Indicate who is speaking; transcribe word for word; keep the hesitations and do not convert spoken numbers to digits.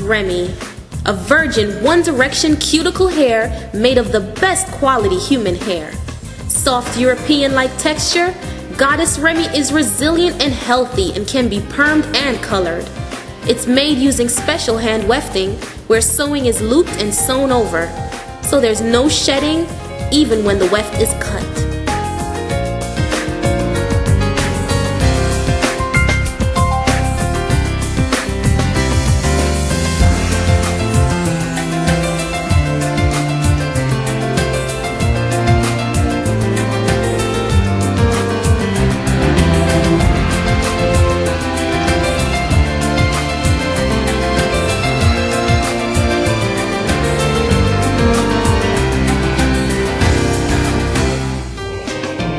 Speaker 1: Remi, a virgin One Direction cuticle hair made of the best quality human hair. Soft European-like texture, Goddess Remi is resilient and healthy and can be permed and colored. It's made using special hand wefting where sewing is looped and sewn over, so there's no shedding even when the weft is cut.